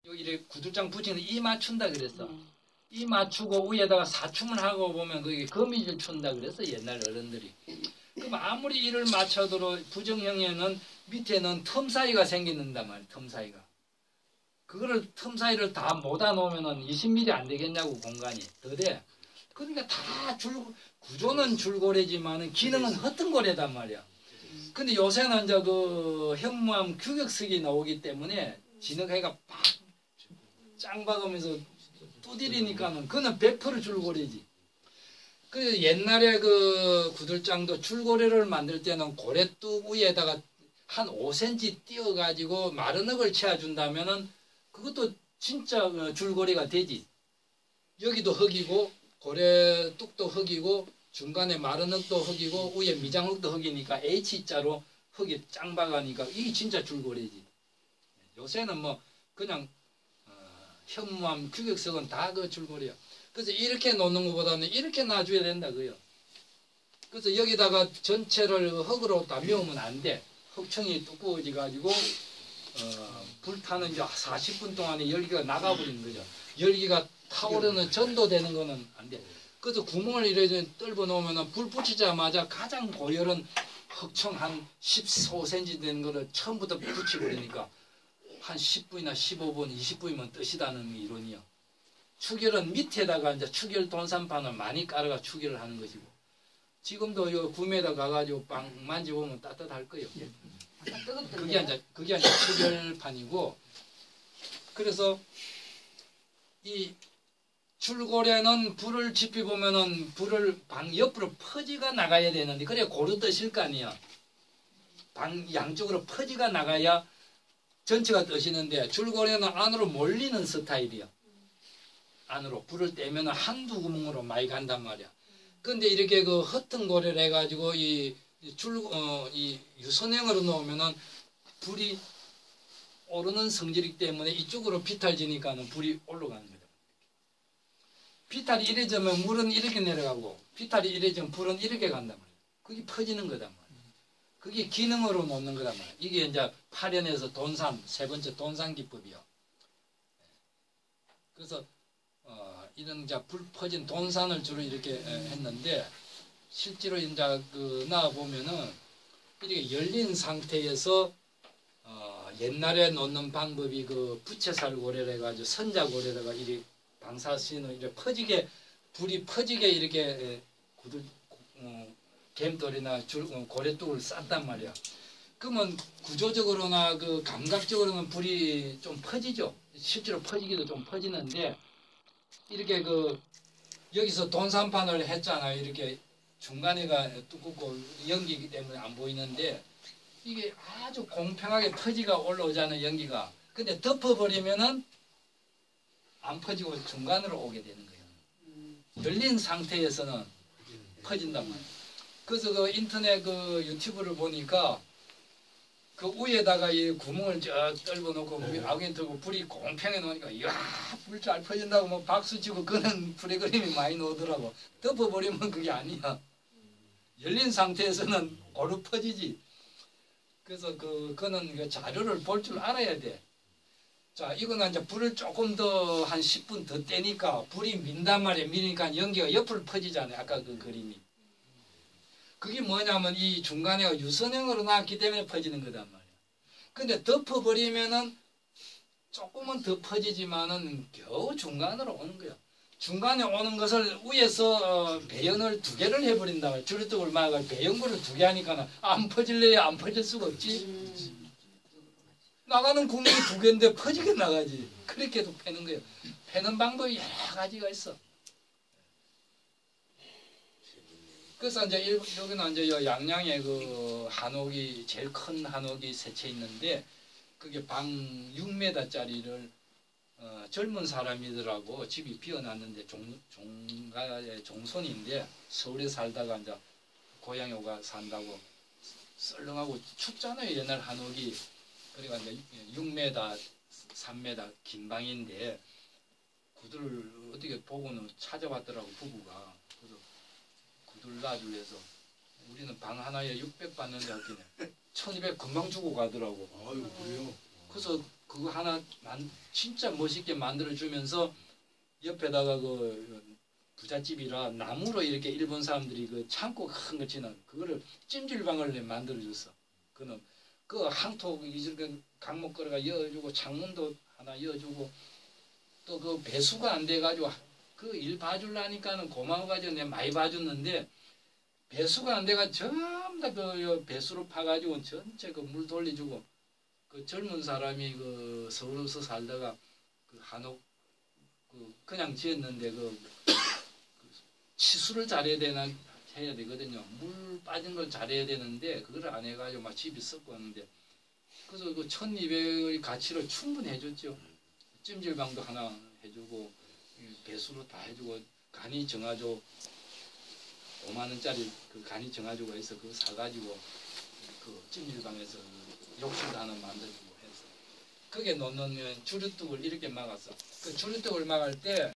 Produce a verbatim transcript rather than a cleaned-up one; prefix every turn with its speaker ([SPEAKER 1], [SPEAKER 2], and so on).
[SPEAKER 1] 여기 구들장 붙이는 이 맞춘다 그랬어. 음. 이 맞추고 위에다가 사춤을 하고 보면 그게 거미줄 춘다 그랬어 옛날 어른들이. 그럼 아무리 이를 맞춰도 부정형에는 밑에는 틈 사이가 생기는단 말이야. 틈 사이가. 그거를 틈 사이를 다 모아 놓으면은 이십 밀리미터 안 되겠냐고 공간이 더 돼. 그러니까 다 줄 구조는 줄고래지만은 기능은 허튼 고래단 말이야. 근데 요새는 이제 그 현무암 규격석이 나오기 때문에 진흙해가 팍 짱 박으면서 두드리니까는 그는 백 퍼센트 줄고래지. 그 옛날에 그 구들장도 줄고래를 만들 때는 고래뚝 위에다가 한 오 센티미터 띄어가지고 마른 흙을 채워준다면은 그것도 진짜 줄고래가 되지. 여기도 흙이고 고래뚝도 흙이고 중간에 마른 흙도 흙이고 위에 미장흙도 흙이니까 H자로 흙이 짱 박으니까 이게 진짜 줄고래지. 요새는 뭐 그냥 어, 현무암 규격석은 다 그 줄고래야. 그래서 이렇게 놓는 것보다는 이렇게 놔줘야 된다 그요. 그래서 여기다가 전체를 흙으로 다 메우면 안 돼. 흙층이 두꺼워져 가지고 어, 불타는 이제 사십 분 동안에 열기가 나가버리는 거죠. 열기가 타오르는 전도되는 거는 안 돼. 그래서 구멍을 이렇게 뚫어 놓으면 불 붙이자마자 가장 고열은 흙층 한 십오 센티미터 되는 거를 처음부터 붙여버리니까 한 십 분이나 십오 분, 이십 분이면 뜨시다는 이론이요. 추결은 밑에다가 이제 추결 돈산판을 많이 깔아가 추결을 하는 것이고 지금도 요 구매에다 가가지고 빵 만져보면 따뜻할 거예요. 그게 이제 그게 이제 추결판이고 그래서 이 줄고래는 불을 지피 보면은 불을 방 옆으로 퍼지가 나가야 되는데 그래 고루 뜨실 거 아니야. 방 양쪽으로 퍼지가 나가야 전체가 뜨시는데 줄고래는 안으로 몰리는 스타일이야. 안으로 불을 떼면은 한두 구멍으로 많이 간단 말이야. 근데 이렇게 그 허튼 고래를 해가지고 이 줄, 어, 이 유선형으로 놓으면은 불이 오르는 성질이기 때문에 이쪽으로 비탈지니까는 불이 올라가는 거다. 비탈이 이래 지면 물은 이렇게 내려가고 비탈이 이래 지면 불은 이렇게 간단 말이야. 그게 퍼지는 거단 말이야. 그게 기능으로 놓는 거단 말이야. 이게 이제 파련에서 돈산, 세 번째 돈산 기법이요. 그래서 어, 이런 이제 불 퍼진 돈산을 주로 이렇게 했는데 실제로 이제 그 나와 보면은 이렇게 열린 상태에서 어, 옛날에 놓는 방법이 그 부채살고래를 해가지고 선자고래라가 이렇게 방사선을 이렇게 퍼지게 불이 퍼지게 이렇게 구들 어, gem돌이나 줄 어, 고래뚝을 쌌단 말이야. 그러면 구조적으로나 그 감각적으로는 불이 좀 퍼지죠. 실제로 퍼지기도 좀 퍼지는데 이렇게 그 여기서 돈산판을 했잖아요. 이렇게 중간에가 두껍고 연기이기 때문에 안 보이는데 이게 아주 공평하게 퍼지가 올라오잖아요. 연기가. 근데 덮어버리면은 안 퍼지고 중간으로 오게 되는 거예요. 열린 상태에서는 퍼진단 말이에요. 그래서 그 인터넷 그 유튜브를 보니까 그 위에다가 이 구멍을 쫙 뚫어 놓고 네. 아구니 들고 불이 공평해 놓으니까 이야 불 잘 퍼진다고 뭐 박수 치고 그는 불의 그림이 많이 나오더라고. 덮어버리면 그게 아니야. 열린 상태에서는 고루 퍼지지. 그래서 그 그는 그 자료를 볼 줄 알아야 돼. 자 이거는 이제 불을 조금 더 한 십 분 더 떼니까 불이 민단 말이야. 미니까 연기가 옆으로 퍼지잖아요. 아까 그 그림이. 그게 뭐냐면 이 중간에 유선형으로 나왔기 때문에 퍼지는 거단 말이야. 근데 덮어버리면은 조금은 더 퍼지지만은 겨우 중간으로 오는 거야. 중간에 오는 것을 위에서 어, 배연을 두 개를 해버린다 말이야. 줄뚝을 막아 배연구를 두 개 하니까 안 퍼질래야 안 퍼질 수가 없지. 음. 나가는 구멍이 두 개인데 퍼지게 나가지. 그렇게도 패는 거야. 패는 방법이 여러 가지가 있어. 그래서 이제 여기는 이제 양양에 그 한옥이 제일 큰 한옥이 세 채 있는데 그게 방 육 미터짜리를 어, 젊은 사람이더라고 집이 비어났는데 종 종가의 종손인데 서울에 살다가 이제 고향에 오가 산다고 썰렁하고 춥잖아요 옛날 한옥이. 그러니까 이제 육 미터, 삼 미터 긴 방인데 구들을 어떻게 보고는 찾아왔더라고 부부가. 구들 놔줄래서 우리는 방 하나에 육백 받는데 하기는 천이백 금방 주고 가더라고.
[SPEAKER 2] 아유 그래요?
[SPEAKER 1] 그래서 그거 하나 만, 진짜 멋있게 만들어주면서 옆에다가 그 부잣집이라 나무로 이렇게 일본 사람들이 그 창고 큰 거 지나 그거를 찜질방을 만들어줬어. 그는 그 항토 이렇게 강목 걸어가 여어주고 창문도 하나 여어주고 또 그 배수가 안 돼가지고 그 일 봐주려니까는 고마워가지고 내가 많이 봐줬는데 배수가 안 돼가 전부 다 그 배수로 파가지고 전체 그 물 돌려주고 그 젊은 사람이 그 서울에서 살다가 그 한옥 그 그냥 지었는데 그, 그 치수를 잘해야 되나 해야 되거든요. 물 빠진 걸 잘해야 되는데 그걸 안 해가지고 막 집이 썩고 하는데 그래서 그 천이백의 가치를 충분히 해줬죠. 찜질방도 하나 해주고 배수로 다 해주고 간이 정화조 오만 원짜리 그 간이 정화조가 있어 그거 사가지고 그 찜질방에서 욕실도 하나 만들고 해서 그게 놓는 주류뚝을 이렇게 막았어. 그 주류뚝을 막을 때